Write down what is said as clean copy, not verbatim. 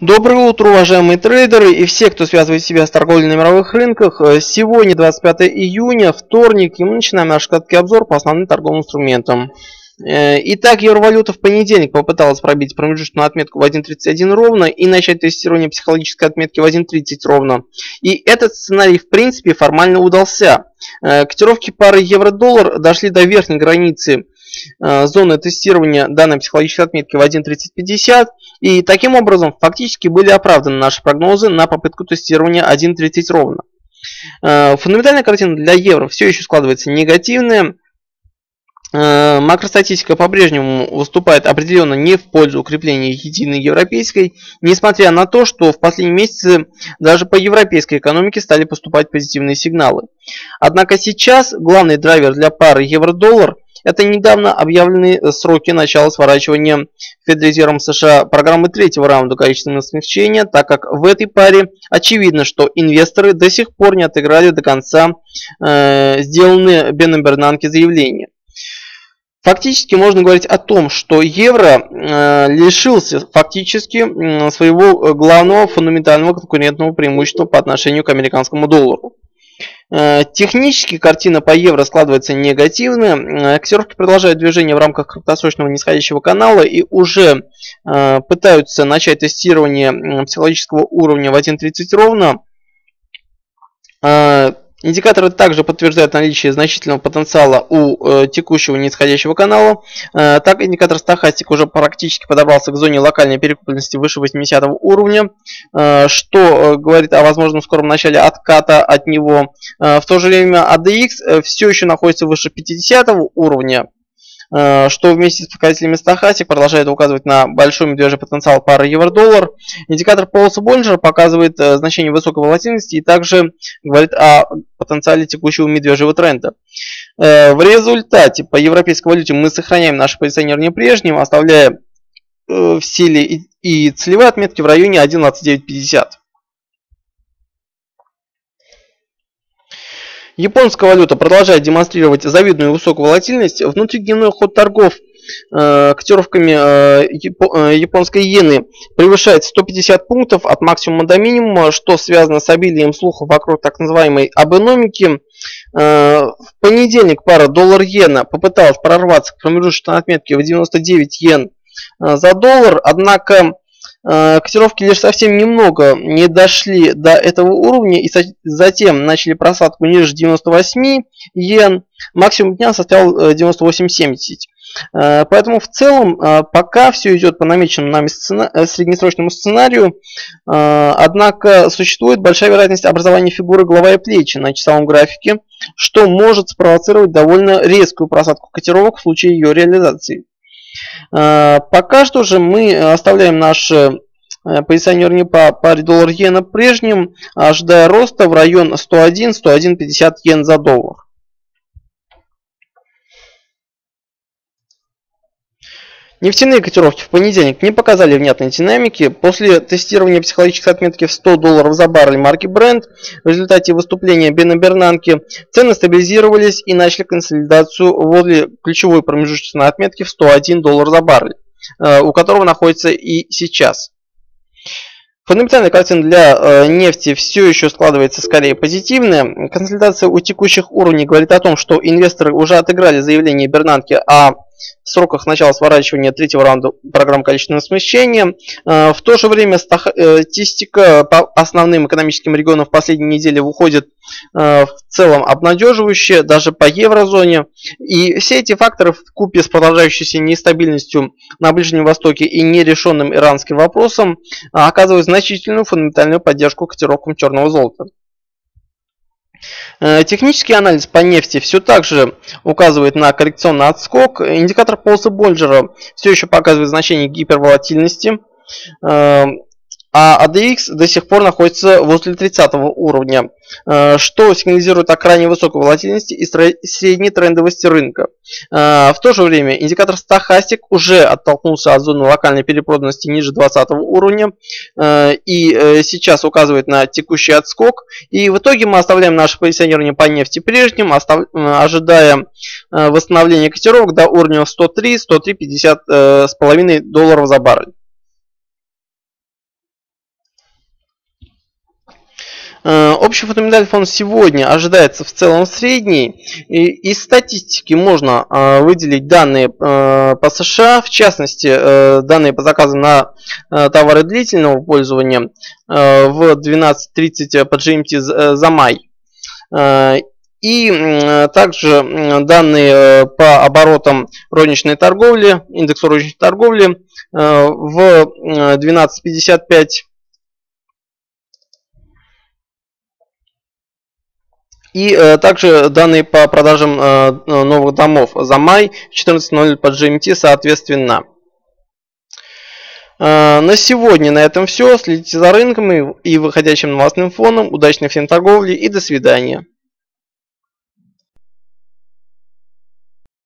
Доброе утро, уважаемые трейдеры и все, кто связывает себя с торговлей на мировых рынках. Сегодня 25 июня, вторник, и мы начинаем наш краткий обзор по основным торговым инструментам. Итак, евровалюта в понедельник попыталась пробить промежуточную отметку в 1.31 ровно и начать тестирование психологической отметки в 1.30 ровно. И этот сценарий в принципе формально удался. Котировки пары евро-доллар дошли до верхней границы зоны тестирования данной психологической отметки в 1.3050, и таким образом фактически были оправданы наши прогнозы на попытку тестирования 1.30 ровно. Фундаментальная картина для евро все еще складывается негативная. Макростатистика по-прежнему выступает определенно не в пользу укрепления единой европейской, несмотря на то, что в последние месяцы даже по европейской экономике стали поступать позитивные сигналы. Однако сейчас главный драйвер для пары евро-доллар — это недавно объявленные сроки начала сворачивания Федрезервом США программы третьего раунда количественного смягчения, так как в этой паре очевидно, что инвесторы до сих пор не отыграли до конца сделанные Беном Бернанке заявления. Фактически можно говорить о том, что евро лишился фактически своего главного фундаментального конкурентного преимущества по отношению к американскому доллару. Технически картина по евро складывается негативно. Котировки продолжают движение в рамках краткосрочного нисходящего канала и уже пытаются начать тестирование психологического уровня в 1.30 ровно. Индикаторы также подтверждают наличие значительного потенциала у текущего нисходящего канала. Так, индикатор стохастик уже практически подобрался к зоне локальной перекупленности выше 80 уровня, что говорит о возможном скором начале отката от него. В то же время ADX все еще находится выше 50 уровня, что вместе с показателями стохастик продолжает указывать на большой медвежий потенциал пары евро-доллар. Индикатор полосы Боллинджера показывает значение высокой волатильности и также говорит о потенциале текущего медвежьего тренда. В результате по европейской валюте мы сохраняем наше позиционирование прежним, оставляя в силе и целевые отметки в районе 1.2950. Японская валюта продолжает демонстрировать завидную высокую волатильность. Внутридневной ход торгов котировками японской иены превышает 150 пунктов от максимума до минимума, что связано с обилием слухов вокруг так называемой абэномики. В понедельник пара доллар-иена попыталась прорваться к промежуточной отметке в 99 йен за доллар, однако котировки лишь совсем немного не дошли до этого уровня и затем начали просадку ниже 98 йен. Максимум дня составил 98.70. Поэтому в целом пока все идет по намеченному нами среднесрочному сценарию. Однако существует большая вероятность образования фигуры голова и плечи на часовом графике, что может спровоцировать довольно резкую просадку котировок в случае ее реализации. Пока что же мы оставляем наше позиционирование по паре доллар-иена прежним, ожидая роста в район 101-101.50 йен за доллар. Нефтяные котировки в понедельник не показали внятной динамики. После тестирования психологической отметки в 100 долларов за баррель марки Brent в результате выступления Бена Бернанке цены стабилизировались и начали консолидацию возле ключевой промежуточной отметки в 101 доллар за баррель, у которого находится и сейчас. Фундаментальная картина для нефти все еще складывается скорее позитивная. Консолидация у текущих уровней говорит о том, что инвесторы уже отыграли заявление Бернанке о сроках начала сворачивания третьего раунда программы количественного смещения. В то же время статистика по основным экономическим регионам в последней неделе выходит в целом обнадеживающая, даже по еврозоне. И все эти факторы вкупе с продолжающейся нестабильностью на Ближнем Востоке и нерешенным иранским вопросом оказывают значительную фундаментальную поддержку котировкам черного золота. Технический анализ по нефти все так же указывает на коррекционный отскок. Индикатор полосы Боллинджера все еще показывает значение гиперволатильности, а ADX до сих пор находится возле 30 уровня, что сигнализирует о крайне высокой волатильности и средней трендовости рынка. В то же время индикатор стохастик уже оттолкнулся от зоны локальной перепроданности ниже 20 уровня и сейчас указывает на текущий отскок. И в итоге мы оставляем наше позиционирование по нефти прежним, ожидая восстановления котировок до уровня 103-103.50 с половиной долларов за баррель. Общий фундаментальный фон сегодня ожидается в целом средний. Из статистики можно выделить данные по США, в частности, данные по заказам на товары длительного пользования в 12.30 по GMT за май. И также данные по оборотам розничной торговли, индексу розничной торговли в 12.55. И также данные по продажам новых домов за май в 14.00 по GMT соответственно. На сегодня на этом все. Следите за рынком и выходящим новостным фоном. Удачной всем торговли и до свидания.